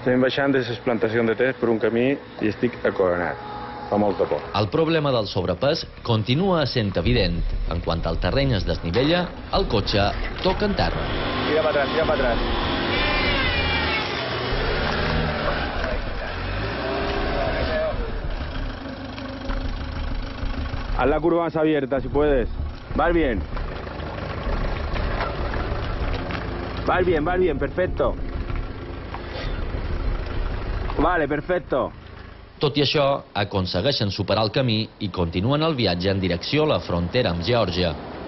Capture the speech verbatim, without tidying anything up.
Estem baixant de les plantacions de tes per un camí i estic acoronat. Fa molta por. El problema del sobrepès continua sent evident. En quant el terreny es desnivella, el cotxe toca en terra. Tira per atrás, tira per atrás. Haz la curva más abierta, si puedes. Vas bien. Vas bien, vas bien, perfecto. Vale, perfecto. Tot i això, aconsegueixen superar el camí i continuen el viatge en direcció a la frontera amb Geòrgia.